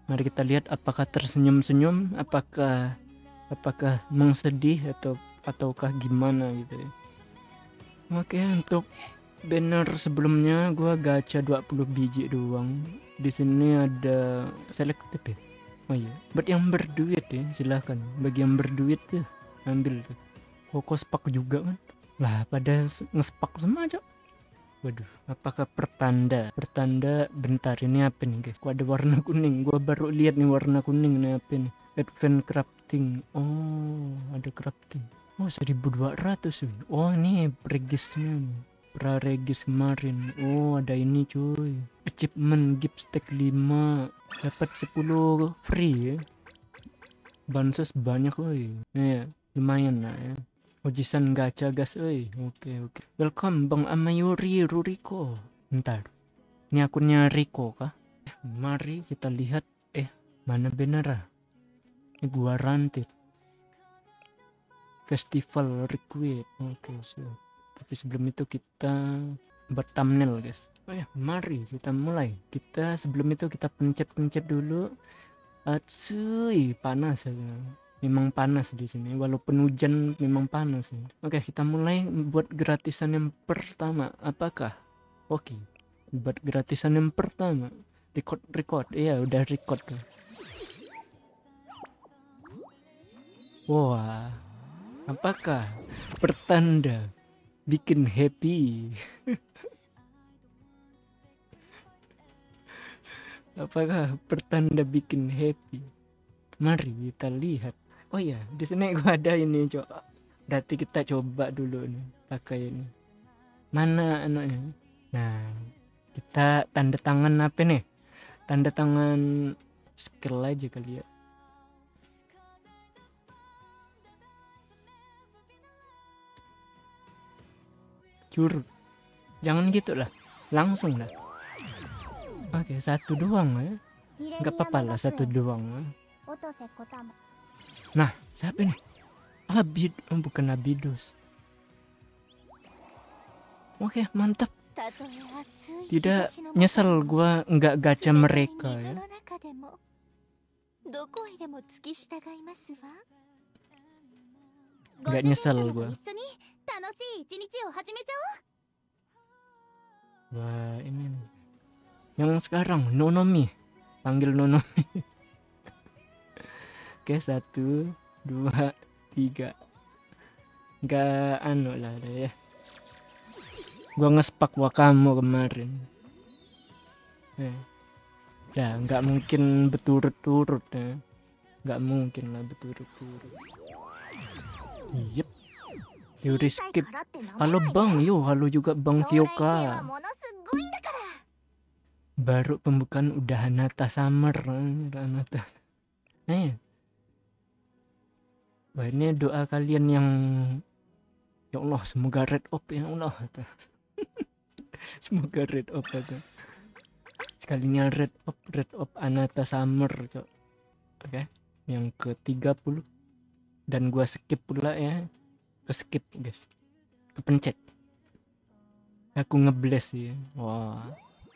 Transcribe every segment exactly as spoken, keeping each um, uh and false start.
Mari kita lihat apakah tersenyum-senyum, apakah apakah mengsedih atau ataukah gimana gitu ya. Oke, untuk banner sebelumnya gua gacha dua puluh biji doang. Di sini ada selektif ya. Oh iya, buat yang berduit ya silahkan. Bagi yang berduit tuh ambil tuh. Koko spak juga kan. Lah pada ngespak semua aja. Waduh, apakah pertanda? Pertanda bentar ini apa nih guys? Kok ada warna kuning? Gua baru lihat nih warna kuning nih apa nih? Advent crafting. Oh, ada crafting. Oh, seribu dua ratus. Oh, ini regisnya nih. Praregis kemarin. Oh, ada ini cuy. Achievement gift stack lima. Dapat sepuluh free ya. Bansos banyak woi. Ya, lumayan lah ya. Ojisan gacha gas oi. Oke oke. Welcome Bang Amayuri Ruriko. Bentar. Ini akunnya Riko kah? Eh, mari kita lihat. Eh, mana bener ah? Ini gua ranted. Festival request. Oke, so. Tapi sebelum itu kita buat thumbnail guys. Oh ya, mari kita mulai. Kita sebelum itu kita pencet-pencet dulu. Acuy, panas ya. Memang panas di sini. Walaupun hujan memang panas. Ya. Oke, kita mulai buat gratisan yang pertama. Apakah? Oke. Buat gratisan yang pertama. Record record. Iya, udah record kan. Wah. Apakah pertanda bikin happy? Apakah pertanda bikin happy? Mari kita lihat. Oh iya, di sini gua ada ini, Cok. Berarti kita coba dulu nih pakai ini. Mana anaknya? Nah, kita tanda tangan apa nih? Tanda tangan skill aja kali ya. Curut. Jangan gitu lah. Langsung lah. Oke, satu doang ya. Gak apa-apa lah, satu doang. Nah, siapa nih? Abid, oh, bukan Abidus. Oke, mantap. Tidak nyesel gua nggak gacha mereka ya. Nggak nyesel gua. Wah, ini nih. Yang sekarang Nonomi, panggil Nonomi. Oke, satu, dua, tiga. Nggak anu lah ya. Gua ngespak Wakamo kemarin. Eh, ya nggak mungkin berturut-turut ya. Nggak mungkin lah berturut-turut. Yep. Yuri skip. Halo Bang, yo halo juga Bang Fioka. Baru pembukaan udah Hanata Summer. Hanata. Eh. Wah, ini doa kalian yang ya Allah semoga red up ya Allah. Semoga red up atau sekalinya red up red up Hanata Summer, Cok. Oke. Yang ke tiga puluh dan gua skip pula ya. Ke skip guys, kepencet aku ngebless ya. Wah,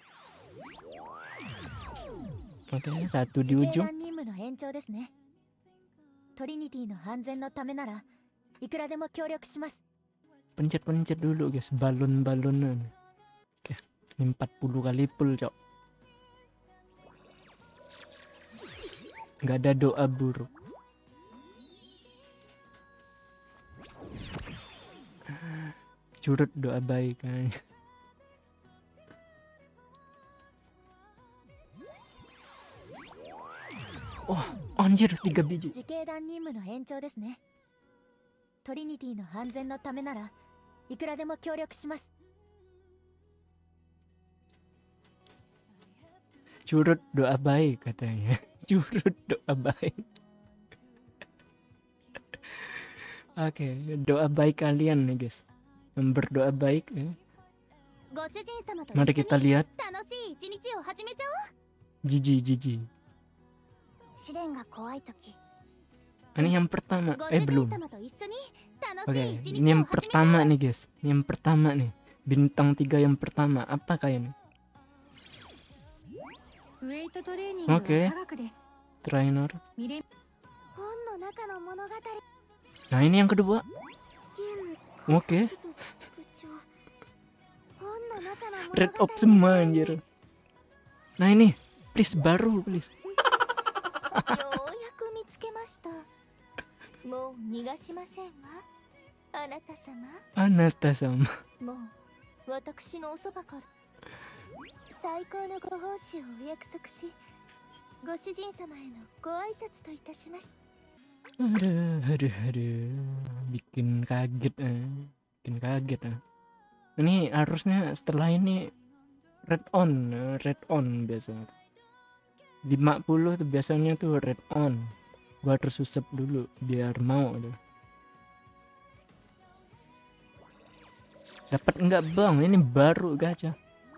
oke, okay, satu di ujung. Pencet-pencet dulu guys, balon-balonan. Oke, okay, empat puluh kali pull, Cok. Nggak ada doa buruk. Curut doa baik kan. Oh, anjir tiga biji. Curut doa baik katanya. Curut doa baik. Oke, okay, doa baik kalian nih guys. Berdoa baik ya. Mari kita lihat. Jiji jiji. Ini yang pertama. Eh belum. Oke, okay, ini yang pertama nih guys. Ini yang pertama nih. Bintang tiga yang pertama. Apa kayaknya? Oke, trainer. Nah ini yang kedua. Oke. Red Op semua anjir. Nah ini, please baru please. Anata sama. 最高のご奉仕をお約束し、ご主人様へのご挨拶といたします。 Aduh, aduh, aduh, bikin kaget, eh. bikin kaget. Eh. Ini harusnya setelah ini red on, red on biasanya. lima puluh tuh biasanya tuh red on. Gua harus susep dulu biar mau. Dapat enggak bang? Ini baru gacha.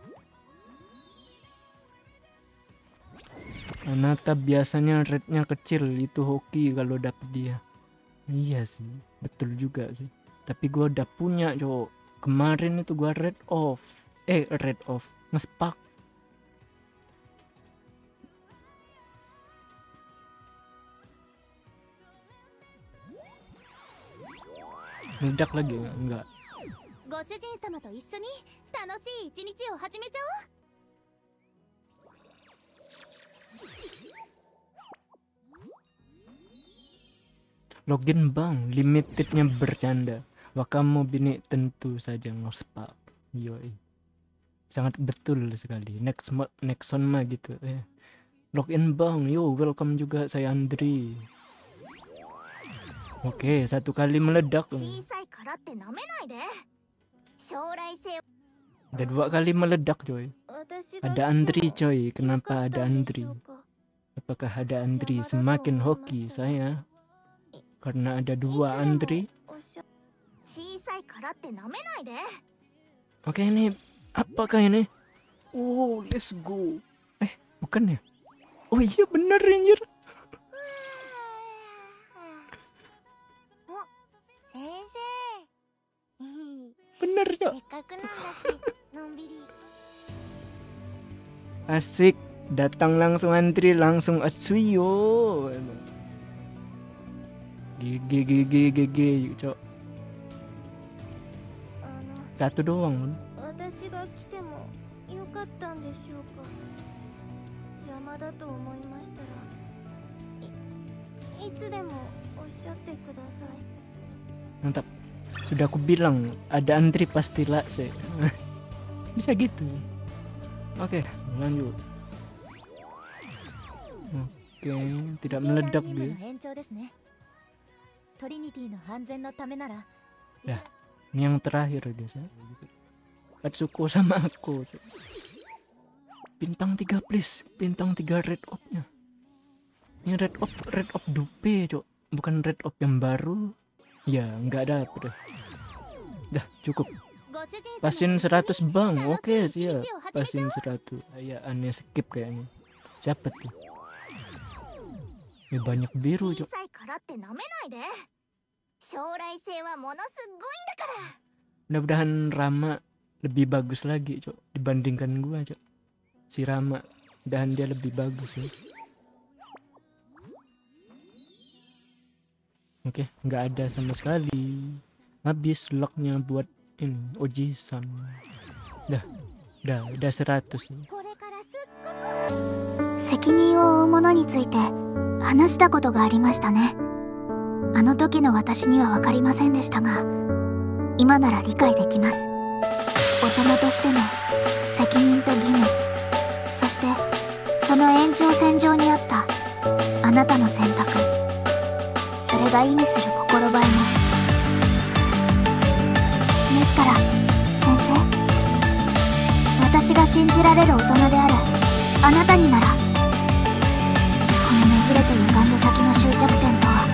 Anata biasanya rate-nya kecil, itu hoki kalau dapet dia. Iya sih, betul juga sih. Tapi gua udah punya cowok. Kemarin itu gua red off. Eh, red off. Ngespak. Meledak lagi enggak? ご主人様と一緒に楽しい一日を始めちゃおう。 Login bang, limitednya bercanda. Wakamu bini tentu saja ngospak. Yoi, sangat betul sekali. Next next on mah gitu. Eh. Login bang, yo welcome juga saya Andri. Oke, satu kali meledak. Ada dua kali meledak coy. Ada Andri coy, kenapa ada Andri? Apakah ada Andri semakin hoki saya? Karena ada dua Andri. Oke ini apakah ini? Oh let's go. Eh bukan ya? Oh iya bener anjir. Bener ya. Asik, datang langsung Andri langsung Atsuyo. Gigi gigi gigi yuk cok. Satu doang. Mantap. Sudah aku bilang ada Andri pasti lakse. Bisa gitu. Oke, lanjut. Oke, tidak meledak dia. Ya, ini yang terakhir guys ya. Atsuko sama aku. Bintang tiga please, bintang tiga red op-nya. Ini red op, red op dupe, cok. Bukan red op yang baru. Ya, nggak ada apa dah. Dah, cukup. Pasin seratus bang. Oke, siap. Pasin seratus. Ya, aneh skip kayaknya. Siapa tuh? Ya, banyak biru, cok. Mudah-mudahan Rama lebih bagus lagi cok dibandingkan gua cok. Si Rama dan dia lebih bagus ya. Oke, nggak ada sama sekali. Habis locknya buat ini Oji-san. Dah, dah, udah seratus. 責任を負うものについて話したことがありましたね。あの時の私には分かりませんでしたが、今なら理解できます。大人としての責任と義務、そしてその延長線上にあったあなたの選択、それが意味する心ばえも。ですから先生、私が信じられる大人であるあなたになら、このねじれて歪んだ先の終着点とは